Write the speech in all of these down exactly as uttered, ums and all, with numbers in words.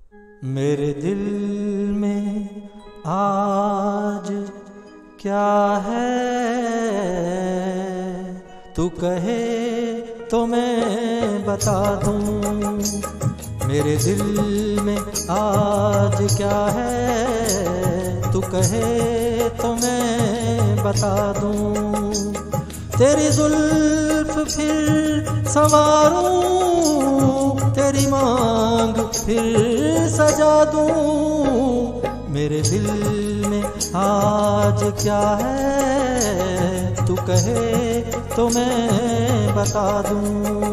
मेरे दिल में आज क्या है, तू कहे तो मैं बता दूं। मेरे दिल में आज क्या है, तू कहे तो मैं बता दूं। तेरी जुल्फ फिर संवारूं, तेरी मांग फिर सजा दूं। मेरे दिल में आज क्या है, तू कहे तो मैं बता दूं।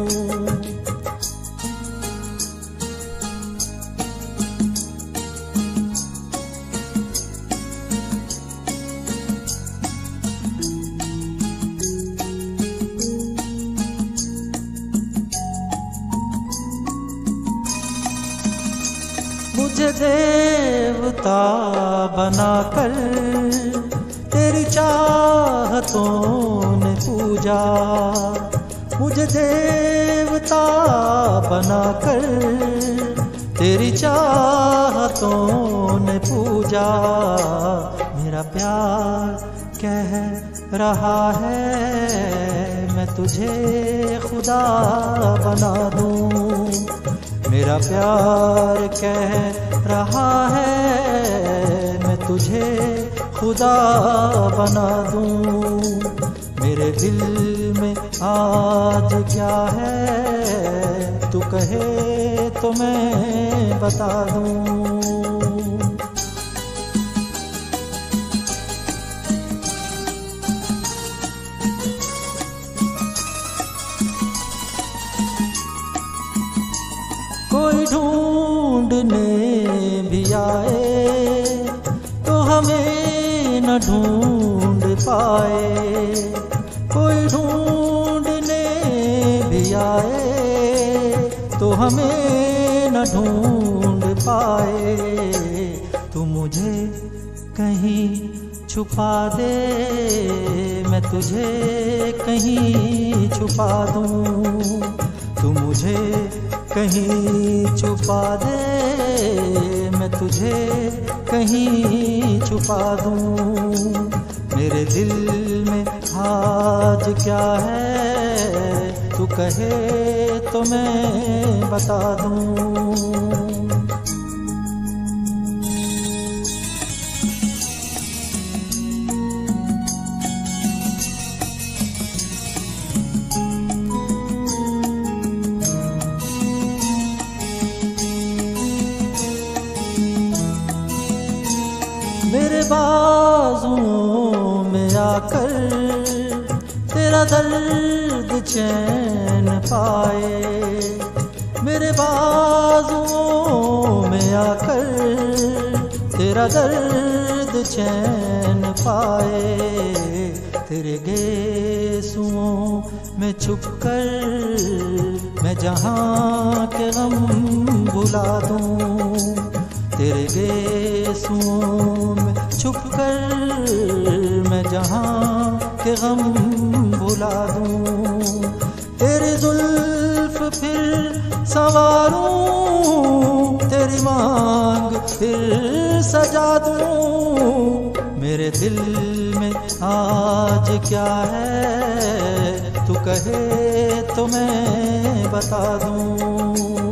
मुझे देवता बनाकर तेरी चाहतों ने पूजा, मुझे देवता बनाकर तेरी चाहतों ने पूजा। मेरा प्यार कह रहा है मैं तुझे खुदा बना दूं। मेरा प्यार कह रहा है मैं तुझे खुदा बना दूं। मेरे दिल में आज क्या है, तू कहे तो मैं बता दूं। कोई ढूंढने भी आए तो हमें न ढूंढ पाए। कोई ढूंढने भी आए तो हमें न ढूंढ पाए। तू मुझे कहीं छुपा दे, मैं तुझे कहीं छुपा दूं। तू मुझे कहीं छुपा दे, मैं तुझे कहीं छुपा दूं। मेरे दिल में आज क्या है, तू कहे तो मैं बता दूं। मेरे बाजुओं में आकर तेरा दर्द चैन पाए। मेरे बाजुओं में आकर तेरा दर्द चैन पाए। तेरे गेसुओं में छुपकर मैं जहां के गम भुला दूं। तेरे गेसुओं में छुपकर मैं जहां के गम भुला दूं। तेरी जुल्फ फिर संवारूं, तेरी मांग फिर सजा दूं। मेरे दिल में आज क्या है, तू कहे तो मैं बता दूं।